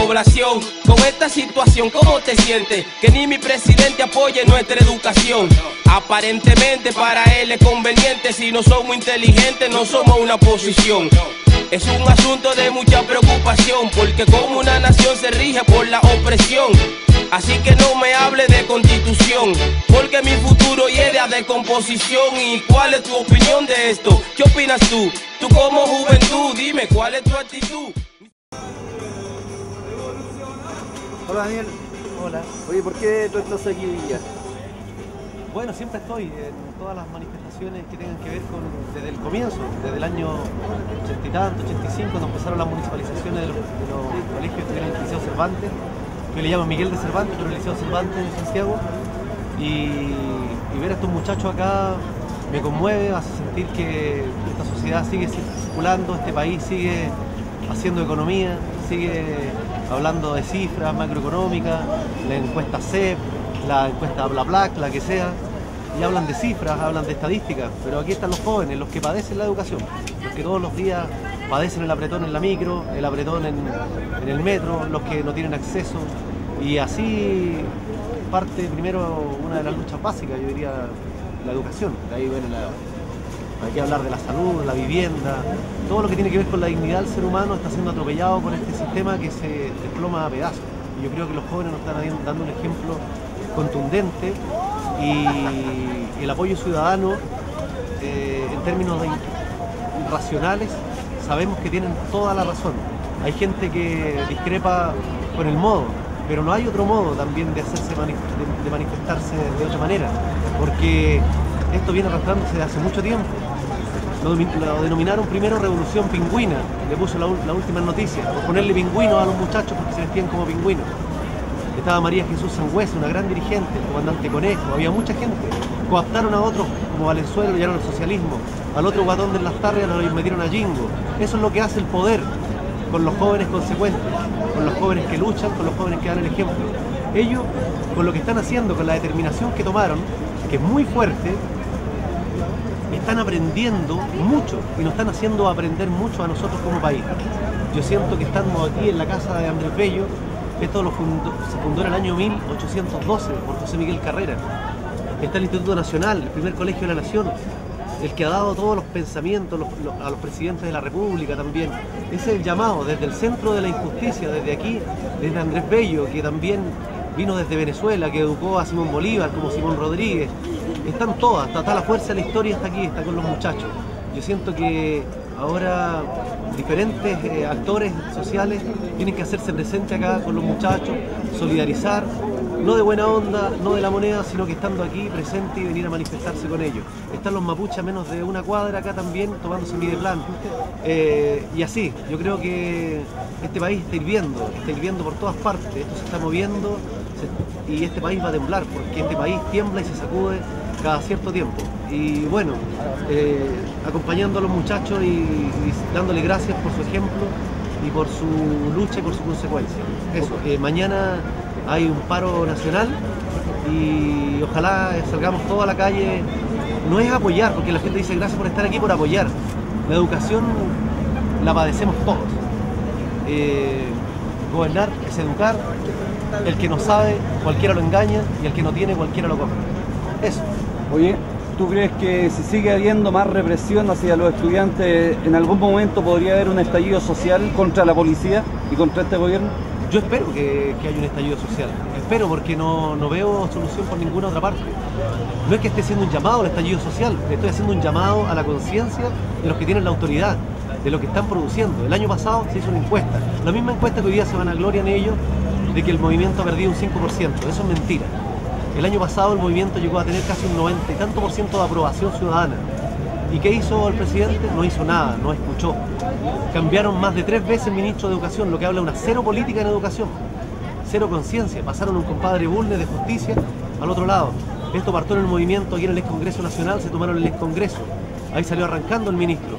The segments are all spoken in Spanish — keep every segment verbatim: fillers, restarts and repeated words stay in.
población. Con esta situación, ¿cómo te sientes? Que ni mi presidente apoye nuestra educación. Aparentemente para él es conveniente. Si no somos inteligentes, no somos una oposición. Es un asunto de mucha preocupación, porque como una nación se rige por la opresión. Así que no me hable de constitución, porque mi futuro hiere a decomposición. ¿Y cuál es tu opinión de esto? ¿Qué opinas tú? Tú como juventud, dime, ¿cuál es tu actitud? Hola Daniel. Hola. Oye, ¿por qué tú estás aquí hoy día? Bueno, siempre estoy en todas las manifestaciones que tengan que ver con, desde el comienzo, desde el año ochenta y tanto, ochenta y cinco, cuando empezaron las municipalizaciones de los, de los colegios que eran el Liceo Cervantes, que le llaman Miguel de Cervantes, pero el Liceo Cervantes en Santiago, y, y ver a estos muchachos acá me conmueve, hace sentir que esta sociedad sigue circulando, este país sigue haciendo economía, sigue hablando de cifras macroeconómicas, la encuesta C E P, la encuesta BlaBlaC, la que sea, y hablan de cifras, hablan de estadísticas, pero aquí están los jóvenes, los que padecen la educación, los que todos los días padecen el apretón en la micro, el apretón en, en el metro, los que no tienen acceso, y así parte primero una de las luchas básicas, yo diría, la educación. De ahí viene la, hay que hablar de la salud, la vivienda, todo lo que tiene que ver con la dignidad del ser humano está siendo atropellado por este sistema que se desploma a pedazos. Y yo creo que los jóvenes nos están dando un ejemplo contundente, y el apoyo ciudadano eh, en términos de racionales sabemos que tienen toda la razón. Hay gente que discrepa con el modo, pero no hay otro modo también de hacerse manif de, de manifestarse de otra manera, porque esto viene arrastrándose desde hace mucho tiempo. Lo, lo denominaron primero revolución pingüina, le puso la, la última noticia, por ponerle pingüinos a los muchachos porque se vestían como pingüinos. Estaba María Jesús Sangüesa, una gran dirigente, el comandante Conejo, había mucha gente. Coaptaron a otros como Valenzuela, lo llamaron al socialismo, al otro guatón de las tardes lo metieron a Jingo. Eso es lo que hace el poder con los jóvenes consecuentes, con los jóvenes que luchan, con los jóvenes que dan el ejemplo. Ellos, con lo que están haciendo, con la determinación que tomaron, que es muy fuerte, están aprendiendo mucho y nos están haciendo aprender mucho a nosotros como país. Yo siento que estamos aquí en la casa de Andrés Bello. Esto lo fundó, se fundó en el año mil ochocientos doce por José Miguel Carrera. Está el Instituto Nacional, el primer colegio de la nación, el que ha dado todos los pensamientos los, los, a los presidentes de la República también. Ese es el llamado desde el centro de la injusticia, desde aquí, desde Andrés Bello, que también vino desde Venezuela, que educó a Simón Bolívar como Simón Rodríguez. Están todas, está, está la fuerza de la historia, está aquí, está con los muchachos. Yo siento que ahora diferentes eh, actores sociales tienen que hacerse presentes acá con los muchachos, solidarizar, no de buena onda, no de la moneda, sino que estando aquí presente y venir a manifestarse con ellos. Están los mapuches a menos de una cuadra acá también tomándose mi de plan. Eh, y así, yo creo que este país está hirviendo, está hirviendo por todas partes, esto se está moviendo se, y este país va a temblar, porque este país tiembla y se sacude cada cierto tiempo. Y bueno, eh, acompañando a los muchachos y, y dándole gracias por su ejemplo y por su lucha y por su consecuencia. Eso, eh, mañana hay un paro nacional y ojalá salgamos todos a la calle. No es apoyar, porque la gente dice gracias por estar aquí, por apoyar. La educación la padecemos todos. Eh, gobernar es educar. El que no sabe, cualquiera lo engaña, y el que no tiene, cualquiera lo compra. Eso. Oye, ¿tú crees que si sigue habiendo más represión hacia los estudiantes, en algún momento podría haber un estallido social contra la policía y contra este gobierno? Yo espero que, que haya un estallido social. Espero, porque no, no veo solución por ninguna otra parte. No es que esté haciendo un llamado al estallido social, estoy haciendo un llamado a la conciencia de los que tienen la autoridad, de lo que están produciendo. El año pasado se hizo una encuesta, la misma encuesta que hoy día se vanaglorian ellos de que el movimiento ha perdido un cinco por ciento. Eso es mentira. El año pasado el movimiento llegó a tener casi un noventa y tanto por ciento de aprobación ciudadana. ¿Y qué hizo el presidente? No hizo nada, no escuchó. Cambiaron más de tres veces el ministro de Educación, lo que habla de una cero política en educación, cero conciencia. Pasaron un compadre Bulnes de justicia al otro lado. Esto partió en el movimiento aquí en el ex Congreso Nacional, se tomaron el ex Congreso. Ahí salió arrancando el ministro.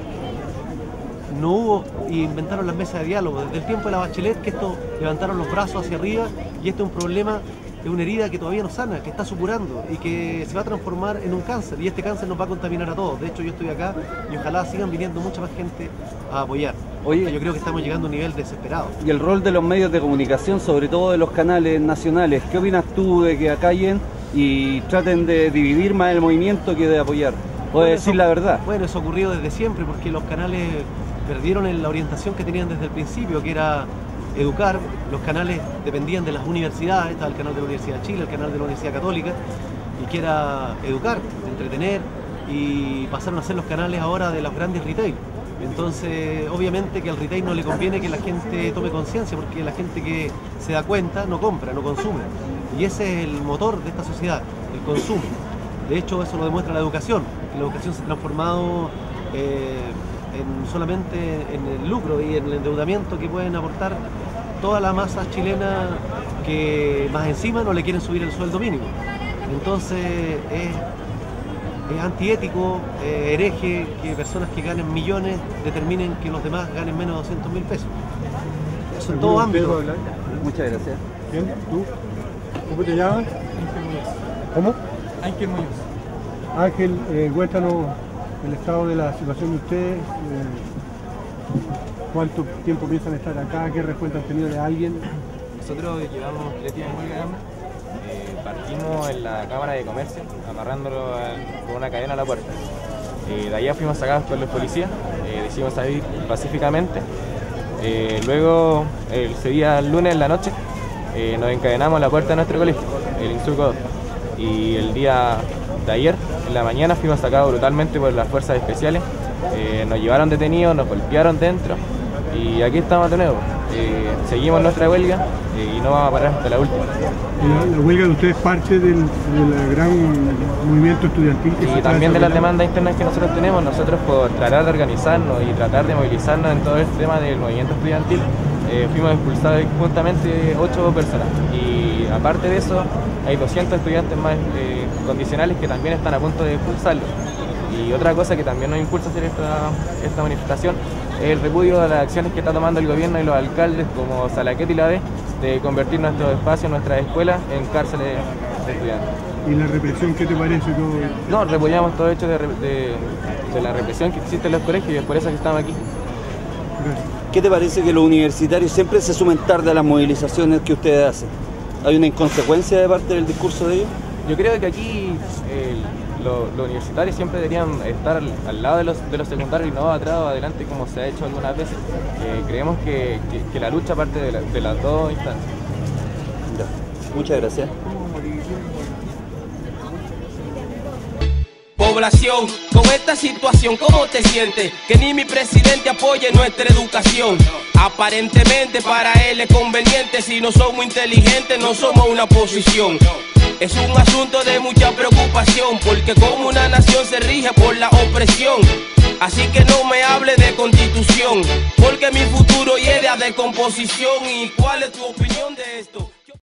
No hubo, y inventaron las mesas de diálogo. Desde el tiempo de la Bachelet, que esto levantaron los brazos hacia arriba, y este es un problema, es una herida que todavía no sana, que está supurando y que se va a transformar en un cáncer, y este cáncer nos va a contaminar a todos. De hecho, yo estoy acá y ojalá sigan viniendo mucha más gente a apoyar. Oye, yo creo que estamos llegando a un nivel desesperado. Y el rol de los medios de comunicación, sobre todo de los canales nacionales, ¿qué opinas tú de que acallen y traten de dividir más el movimiento que de apoyar? ¿Puedes Bueno, decir eso, la verdad? Bueno, eso ha ocurrido desde siempre porque los canales perdieron en la orientación que tenían desde el principio, que era educar. Los canales dependían de las universidades, estaba el canal de la Universidad de Chile, el canal de la Universidad Católica, y que era educar, entretener, y pasaron a ser los canales ahora de los grandes retail. Entonces, obviamente que al retail no le conviene que la gente tome conciencia, porque la gente que se da cuenta no compra, no consume. Y ese es el motor de esta sociedad, el consumo. De hecho, eso lo demuestra la educación, que la educación se ha transformado eh, en solamente en el lucro y en el endeudamiento que pueden aportar toda la masa chilena, que más encima no le quieren subir el sueldo mínimo. Entonces, es... es antiético, eh, hereje, que personas que ganen millones determinen que los demás ganen menos de doscientos mil pesos. Eso en todo ámbito. Muchas gracias. ¿Quién? ¿Tú? ¿Cómo te llamas? ¿Cómo? Ángel Muñoz. Ángel, eh, cuéntanos el estado de la situación de ustedes. Eh, ¿Cuánto tiempo piensan estar acá? ¿Qué respuesta han tenido de alguien? Nosotros llevamos tres días en huelga. Eh, partimos en la Cámara de Comercio, amarrándolo a, con una cadena a la puerta. Eh, de allá fuimos sacados por los policías, eh, decidimos salir pacíficamente. Eh, luego, ese día, el lunes en la noche, eh, nos encadenamos a la puerta de nuestro colegio, el Insurco dos. Y el día de ayer, en la mañana, fuimos sacados brutalmente por las fuerzas especiales. Eh, nos llevaron detenidos, nos golpearon dentro y aquí estamos de nuevo. Eh, seguimos nuestra huelga eh, y no vamos a parar hasta la última. La, la huelga de ustedes es parte del, del gran movimiento estudiantil que y también de las demandas internas que nosotros tenemos. Nosotros, por tratar de organizarnos y tratar de movilizarnos en todo este tema del movimiento estudiantil, eh, fuimos expulsados conjuntamente ocho personas, y aparte de eso hay doscientos estudiantes más eh, condicionales que también están a punto de expulsarlos. Y otra cosa que también nos impulsa a hacer esta, esta manifestación es el repudio de las acciones que está tomando el gobierno y los alcaldes como Salaquet y la D, de convertir nuestros espacios, nuestras escuelas, en cárceles de estudiantes. ¿Y la represión qué te parece? Todo? No, repudiamos todo hecho de, de, de la represión que existe en los colegios, y es por eso que estamos aquí. Gracias. ¿Qué te parece que los universitarios siempre se sumen tarde a las movilizaciones que ustedes hacen? ¿Hay una inconsecuencia de parte del discurso de ellos? Yo creo que aquí eh, los, los universitarios siempre deberían estar al, al lado de los, de los secundarios y no atrás o adelante, como se ha hecho algunas veces. Eh, creemos que, que, que la lucha parte de, la, de las dos instancias. Ya. Muchas gracias. Población, con esta situación, ¿cómo te sientes? Que ni mi presidente apoye nuestra educación. Aparentemente para él es conveniente. Si no somos inteligentes, no somos una oposición. Es un asunto de mucha preocupación, porque como una nación se rige por la opresión. Así que no me hable de constitución, porque mi futuro hiede a decomposición. ¿Y cuál es tu opinión de esto?